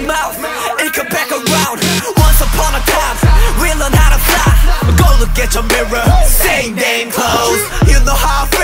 mouth, it come back around. Once upon a time, we learned how to fly. Go look at your mirror, same damn clothes. You know how I feel.